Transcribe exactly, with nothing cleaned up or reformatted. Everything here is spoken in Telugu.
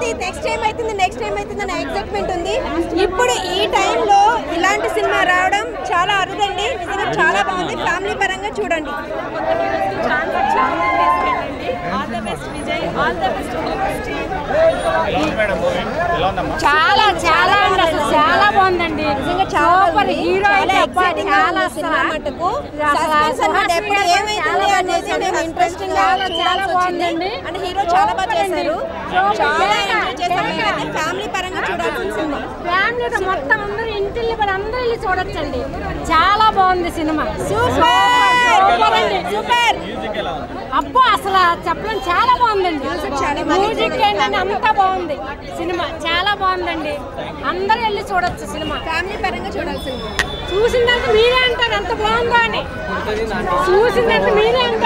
ప్రతి నెక్స్ట్ టైం అవుతుంది నెక్స్ట్ టైం అవుతుంది అనే ఎక్సైట్మెంట్ ఉంది. ఇప్పుడు ఈ టైంలో ఇలాంటి సినిమా రావడం చాలా అరుదండి. నిజంగా చాలా బాగుంది. ఫ్యామిలీ పరంగా చూడండి. చాలా చాలా అసలు చాలా బాగుందండి. నిజంగా చాలా హీరో చాలా సినిమా మటుకు సస్పెన్స్ అన్నమాట. ఎప్పుడు ఏమైతుంది అనేది మేము ఇంట్రెస్టింగ్ గా చాలా బాగుందండి. అంటే హీరో చాలా బాగా చేశారు. చాలా ఎంజాయ్ చేశారు. ఫ్యామిలీ పరంగా చూడాల్సిన సినిమా. ఫ్యామిలీతో మొత్తం అందరూ ఇంటిల్లి పడి అందరూ వెళ్ళి చూడొచ్చండి. చాలా బాగుంది సినిమా. సూపర్ అండి. సూపర్. అబ్బో అసలు చెప్పడం చాలా బాగుందండి. మ్యూజిక్ ఏంటంటే అంతా బాగుంది. సినిమా చాలా బాగుందండి. అందరూ వెళ్ళి చూడొచ్చు సినిమా. ఫ్యామిలీ పరంగా చూడాల్సింది. చూసిన తర్వాత మీరే అంటారు ఎంత బాగుందో అని. చూసిన తర్వాత మీరే అంటారు.